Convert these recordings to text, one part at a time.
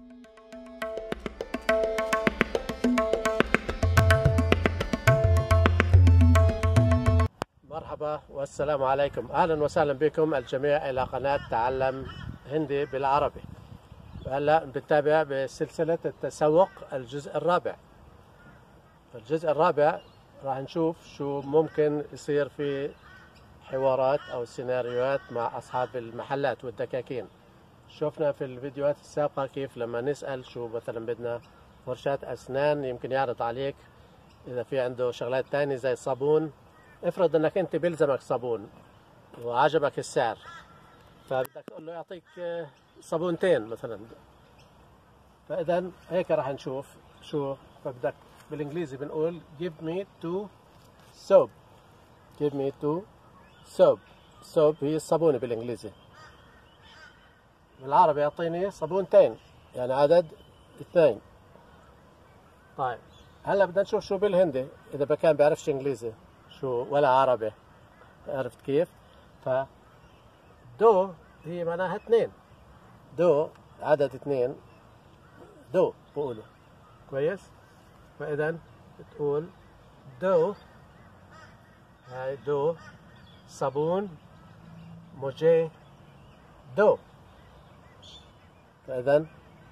مرحبا والسلام عليكم، أهلا وسهلا بكم الجميع إلى قناة تعلم هندي بالعربي. هلا بنتابع بسلسلة التسوق الجزء الرابع. الجزء الرابع راح نشوف شو ممكن يصير في حوارات أو سيناريوهات مع أصحاب المحلات والدكاكين. شفنا في الفيديوهات السابقة كيف لما نسأل شو مثلا بدنا فرشاة أسنان، يمكن يعرض عليك إذا في عنده شغلات تانية زي صابون. افرض انك انت بيلزمك صابون وعجبك السعر، فبدك تقول له يعطيك صابونتين مثلا. فاذا هيك راح نشوف شو. فبدك بالانجليزي بنقول give me two soap. give me two soap. soap هي الصابونة بالانجليزي. بالعربي يعطيني صابونتين، يعني عدد 2. طيب هلا بدنا نشوف شو بالهندي اذا كان بيعرفش انجليزي شو ولا عربي. عرفت كيف؟ دو هي معناها 2. دو عدد 2. دو بقوله كويس. فإذا بتقول دو، هاي دو صابون موجي دو. فإذا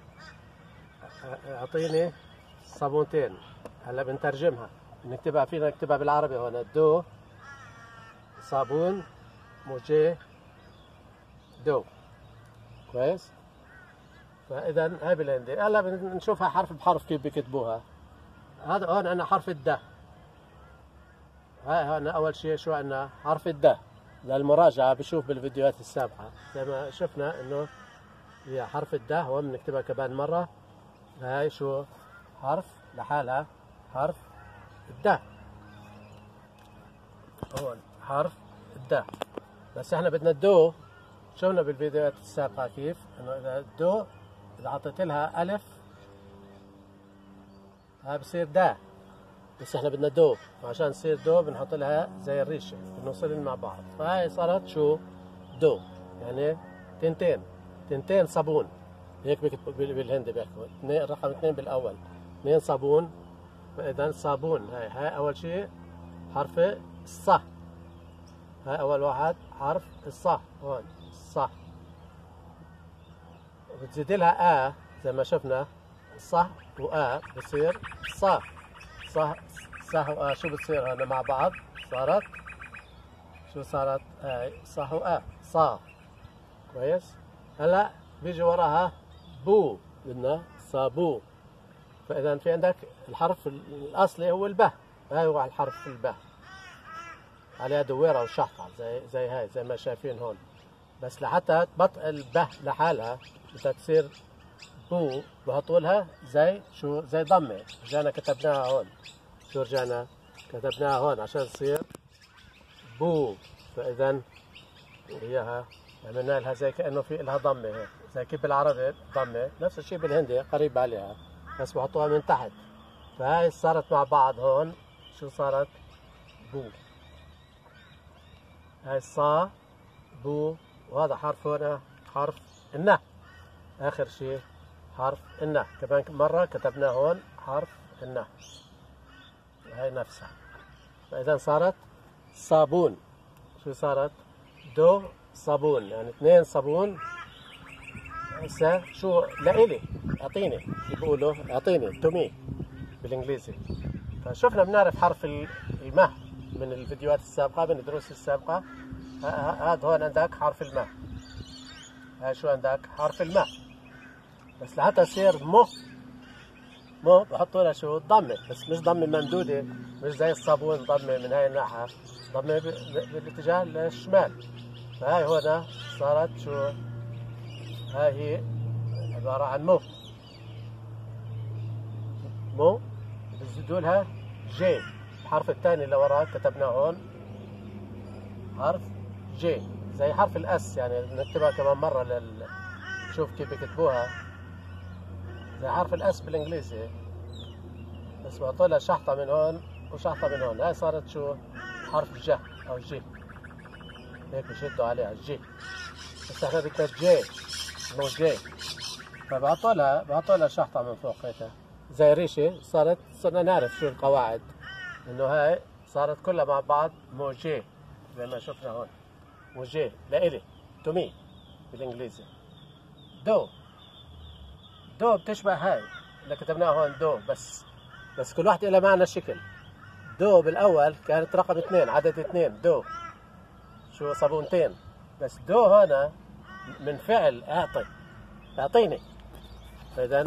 أعطيني صابونتين. هلا بنترجمها، نكتبها فينا نكتبها بالعربي هون. دو صابون موجي دو. كويس. فاذا هاي بالهندي. هلا بنشوفها حرف بحرف كيف بكتبوها. هذا هون عندنا حرف الدال. هاي هون اول شيء شو عندنا؟ حرف الدال. للمراجعه بشوف بالفيديوهات السابقه زي ما شفنا انه هي حرف الدال. هون بنكتبها كمان مره. هاي شو؟ حرف لحالها، حرف الدال. هون حرف الدال. بس احنا بدنا الدو. شفنا بالفيديوهات السابقة كيف انه اذا الدو اذا حطيت لها الف هاي بصير دا. بس احنا بدنا دو، وعشان تصير دو بنحط لها زي الريشة بنوصلن مع بعض. فهاي صارت شو؟ دو، يعني تنتين صابون. هيك بالهندي بيحكوا رقم 2 بالاول، 2 صابون. فاذا صابون هاي اول شيء حرف الص. هاي اول واحد حرف الص. هون الص. وبتزيد لها زي ما شفنا ص بصير ص. شو بتصير هون مع بعض؟ صارت شو صارت؟ هاي ص صا. كويس. هلا بيجي وراها بو، بدنا صابو. فاذا في عندك الحرف الاصلي هو الباء. هاي هو الحرف الباء، عليها دويره وشحطه زي هاي زي ما شايفين هون. بس لحتى تبطئ الباء لحالها بدها تصير بو، بحطوا لها زي شو؟ زي ضمه. رجعنا كتبناها هون. شو رجعنا كتبناها هون عشان تصير بو. فاذا اياها عملنا لها زي كانه في لها ضمه هيك، زي كيف بالعربي ضمه. نفس الشيء بالهندي قريب عليها، بس بحطوها من تحت. فهاي صارت مع بعض هون شو صارت؟ بو. هاي صا بو. وهذا حرف هنا حرف النه. اخر شيء حرف النه. كمان مرة كتبناه هون حرف النه. هاي نفسها. فاذا صارت صابون. شو صارت؟ دو صابون، يعني 2 صابون. هسه شو لإلي؟ اعطيني، بيقولوا اعطيني تومي بالانجليزي. فشفنا بنعرف حرف الماء من الفيديوهات السابقة، من الدروس السابقة. هذا هون عندك حرف الماء. هاي شو عندك؟ حرف الماء. بس لحتى يصير مو بحطوا لها شو؟ ضمة. بس مش ضمة ممدودة، مش زي الصابون ضمة من هاي الناحية، ضمة بالاتجاه الشمال. فهاي هنا صارت شو؟ هاي هي عبارة عن مو بزيدوا لها جي. الحرف الثاني اللي وراه كتبناه هون حرف جي، زي حرف الاس. يعني نكتبها كمان مرة شوف كيف بكتبوها زي حرف الاس بالانجليزي. بس بحطوا لها شحطة من هون وشحطة من هون. هاي صارت شو؟ حرف ج او جي. هيك بشدوا عليها جي. بس احنا بدنا جي مو جي. فبعطوا لها شحطة من فوق هيك زي ريشة. صرنا نعرف شو القواعد، انه هاي صارت كلها مع بعض موجيه زي ما شفنا هون. موجيه لإلي، تو مي بالانجليزي. دو بتشبه هاي اللي كتبناها هون دو، بس كل واحدة لها معنى شكل. دو بالاول كانت رقم 2، عدد 2 دو، شو صابونتين. بس دو هنا من فعل اعطيني. فاذا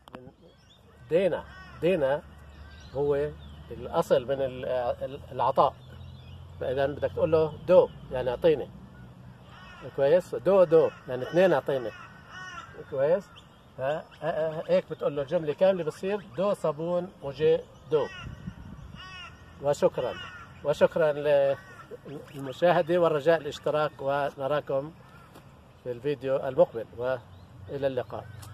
دينا هو الاصل من العطاء. فاذا بدك تقول له دو يعني اعطيني. كويس. دو يعني 2 اعطيني. كويس. هيك بتقول له الجمله كامله بتصير دو صابون وجي دو. وشكرا للمشاهدة والرجاء الاشتراك، ونراكم في الفيديو المقبل، وإلى اللقاء.